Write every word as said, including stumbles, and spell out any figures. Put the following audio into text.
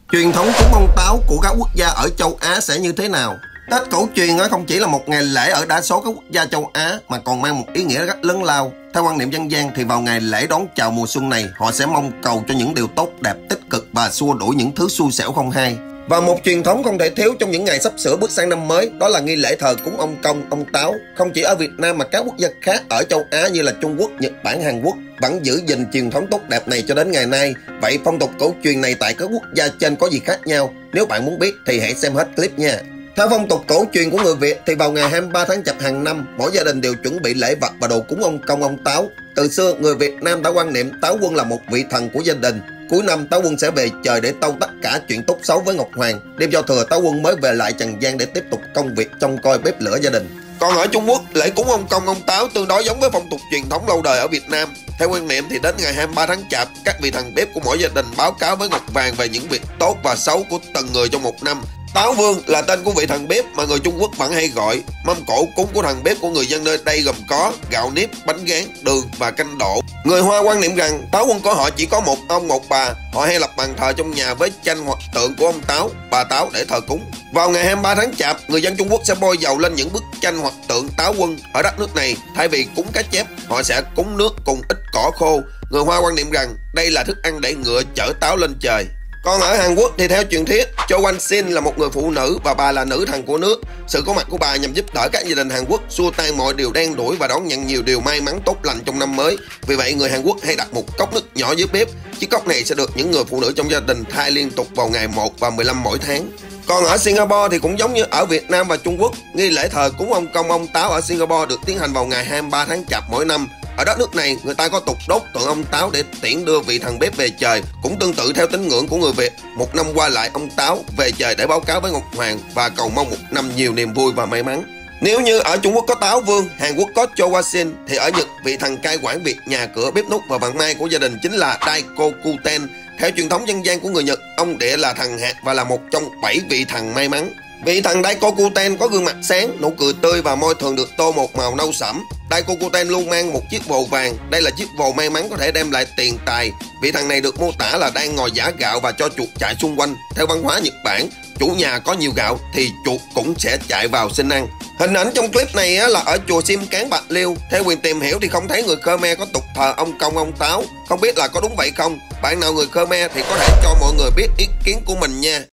Truyền thống cúng ông Táo của các quốc gia ở châu Á sẽ như thế nào? Tết cổ truyền không chỉ là một ngày lễ ở đa số các quốc gia châu Á mà còn mang một ý nghĩa rất lớn lao. Theo quan niệm dân gian thì vào ngày lễ đón chào mùa xuân này, họ sẽ mong cầu cho những điều tốt đẹp, tích cực và xua đuổi những thứ xui xẻo không hay. Và một truyền thống không thể thiếu trong những ngày sắp sửa bước sang năm mới, đó là nghi lễ thờ cúng ông Công, ông Táo. Không chỉ ở Việt Nam mà các quốc gia khác ở châu Á như là Trung Quốc, Nhật Bản, Hàn Quốc vẫn giữ gìn truyền thống tốt đẹp này cho đến ngày nay. Vậy phong tục cổ truyền này tại các quốc gia trên có gì khác nhau? Nếu bạn muốn biết thì hãy xem hết clip nha. Theo phong tục cổ truyền của người Việt thì vào ngày hai mươi ba tháng Chạp hàng năm, mỗi gia đình đều chuẩn bị lễ vật và đồ cúng ông Công, ông Táo. Từ xưa, người Việt Nam đã quan niệm Táo Quân là một vị thần của gia đình. Cuối năm, Táo Quân sẽ về trời để tâu tất cả chuyện tốt xấu với Ngọc Hoàng. Đêm giao thừa, Táo Quân mới về lại trần gian để tiếp tục công việc trông coi bếp lửa gia đình. Còn ở Trung Quốc, lễ cúng ông Công, ông Táo tương đối giống với phong tục truyền thống lâu đời ở Việt Nam. Theo quan niệm thì đến ngày hai mươi ba tháng Chạp, các vị thần bếp của mỗi gia đình báo cáo với Ngọc Hoàng về những việc tốt và xấu của từng người trong một năm. Táo Vương là tên của vị thần bếp mà người Trung Quốc vẫn hay gọi. Mâm cỗ cúng của thần bếp của người dân nơi đây gồm có gạo nếp, bánh gán, đường và canh đỗ. Người Hoa quan niệm rằng Táo Quân của họ chỉ có một ông một bà. Họ hay lập bàn thờ trong nhà với tranh hoặc tượng của ông Táo, bà Táo để thờ cúng. Vào ngày hai mươi ba tháng Chạp, người dân Trung Quốc sẽ bôi dầu lên những bức tranh hoặc tượng Táo Quân. Ở đất nước này, thay vì cúng cá chép, họ sẽ cúng nước cùng ít cỏ khô. Người Hoa quan niệm rằng đây là thức ăn để ngựa chở táo lên trời. Còn ở Hàn Quốc thì theo truyền thuyết, Cho Wan Sin là một người phụ nữ và bà là nữ thần của nước. Sự có mặt của bà nhằm giúp đỡ các gia đình Hàn Quốc xua tan mọi điều đen đủi và đón nhận nhiều điều may mắn tốt lành trong năm mới. Vì vậy, người Hàn Quốc hay đặt một cốc nước nhỏ dưới bếp. Chiếc cốc này sẽ được những người phụ nữ trong gia đình thay liên tục vào ngày một và mười lăm mỗi tháng. Còn ở Singapore thì cũng giống như ở Việt Nam và Trung Quốc, nghi lễ thờ cúng ông Công, ông Táo ở Singapore được tiến hành vào ngày hai mươi ba tháng Chạp mỗi năm. Ở đất nước này, người ta có tục đốt tượng ông Táo để tiễn đưa vị thần bếp về trời. Cũng tương tự theo tín ngưỡng của người Việt, một năm qua lại ông Táo về trời để báo cáo với Ngọc Hoàng và cầu mong một năm nhiều niềm vui và may mắn. Nếu như ở Trung Quốc có Táo Vương, Hàn Quốc có Cho Wan Sin, thì ở Nhật, vị thần cai quản việc nhà cửa, bếp núc và vận may của gia đình chính là Daikokuten. Theo truyền thống dân gian của người Nhật, ông Địa là thần hạt và là một trong bảy vị thần may mắn. Vị thần Daikokuten có gương mặt sáng, nụ cười tươi và môi thường được tô một màu nâu sẫm. Daikokuten luôn mang một chiếc vồ vàng. Đây là chiếc vồ may mắn có thể đem lại tiền tài. Vị thần này được mô tả là đang ngồi giã gạo và cho chuột chạy xung quanh. Theo văn hóa Nhật Bản, chủ nhà có nhiều gạo thì chuột cũng sẽ chạy vào xin ăn. Hình ảnh trong clip này là ở chùa Sim Cán Bạc Liêu. Theo quyền tìm hiểu thì không thấy người Khmer có tục thờ ông Công, ông Táo. Không biết là có đúng vậy không? Bạn nào người Khmer thì có thể cho mọi người biết ý kiến của mình nha.